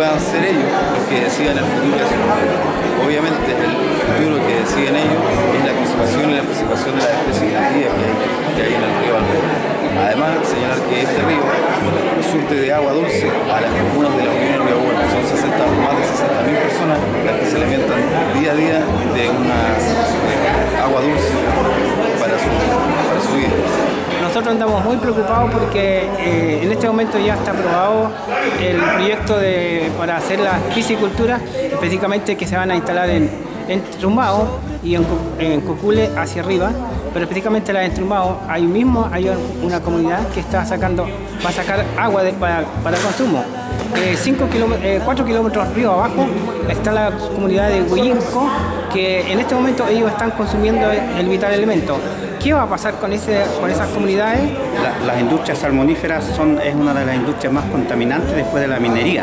puedan ser ellos los que decidan el futuro de su pueblo. Obviamente el futuro que deciden ellos es la conservación y la preservación de las especies nativas que hay en el río Valverde. Además, señalar que este río surte de agua dulce a las comunas de la Unión del Río Bueno. Son más de 60.000 personas las que se alimentan día a día de una agua dulce para su vida. Nosotros andamos muy preocupados porque en este momento ya está aprobado el proyecto para hacer la piscicultura, específicamente que se van a instalar en Trumbao y en Cocule hacia arriba, pero específicamente la de Trumbao, ahí mismo hay una comunidad que va a sacar agua para consumo. 4 kilómetros río abajo está la comunidad de Huillinco, que en este momento ellos están consumiendo el vital elemento. ¿Qué va a pasar con esas comunidades? Las industrias salmoníferas es una de las industrias más contaminantes después de la minería,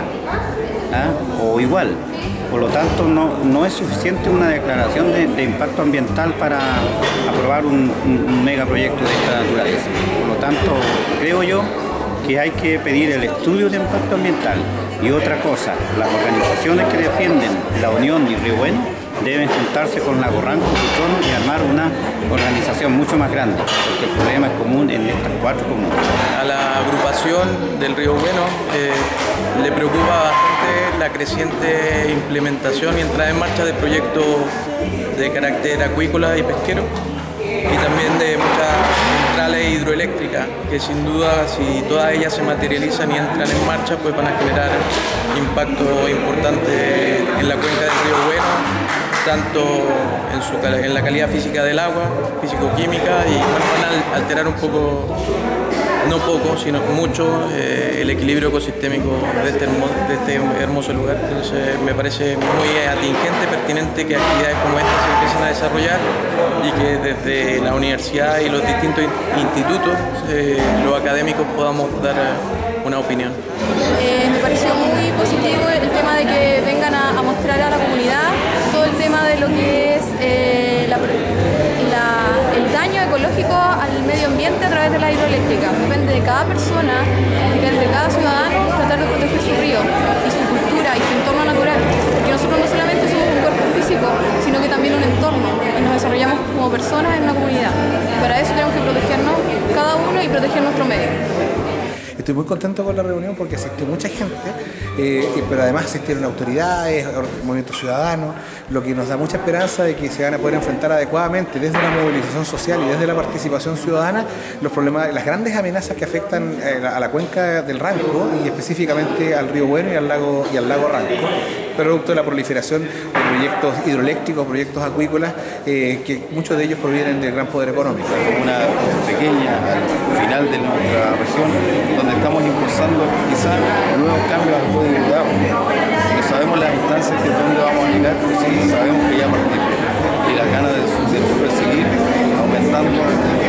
o igual. Por lo tanto, no es suficiente una declaración de impacto ambiental para aprobar un megaproyecto de esta naturaleza. Por lo tanto, creo yo que hay que pedir el estudio de impacto ambiental. Y otra cosa, las organizaciones que defienden la Unión y Río Bueno deben juntarse con la Corranco y armar una organización mucho más grande, porque el problema es común en estas 4 comunas. A la agrupación del Río Bueno le preocupa bastante la creciente implementación y entrada en marcha de proyectos de carácter acuícola y pesquero, y también de muchas centrales hidroeléctricas que sin duda, si todas ellas se materializan y entran en marcha, pues van a generar impacto importante en la cuenca del Río Bueno, tanto en la calidad física del agua, físico-química, y van a alterar un poco, no poco, sino mucho, el equilibrio ecosistémico de este hermoso lugar. Entonces me parece muy atingente, pertinente que actividades como estas se empiecen a desarrollar y que desde la universidad y los distintos institutos, los académicos podamos dar una opinión. Me pareció muy positivo el tema de que vengan a mostrar a la comunidad todo el tema de lo que es el daño ecológico al medio ambiente a través de la hidroeléctrica. Depende de cada persona, depende de cada ciudadano tratar de proteger su río y su cultura y su entorno natural. Porque nosotros no solamente somos un cuerpo físico, sino que también un entorno, y nos desarrollamos como personas en una comunidad. Para eso tenemos que protegernos cada uno y proteger nuestro medio. Estoy muy contento con la reunión porque asistió mucha gente, pero además asistieron autoridades, movimientos ciudadanos, lo que nos da mucha esperanza de que se van a poder enfrentar adecuadamente desde la movilización social y desde la participación ciudadana los problemas, las grandes amenazas que afectan a la cuenca del Ranco y específicamente al Río Bueno y al lago Ranco, producto de la proliferación de proyectos hidroeléctricos, proyectos acuícolas, que muchos de ellos provienen del gran poder económico. Una pequeña al final de nuestra región, donde estamos impulsando quizás nuevos cambios al Código de Agua. No sabemos las instancias de dónde vamos a llegar, pero sí sabemos que ya partimos. Y las ganas de seguir aumentando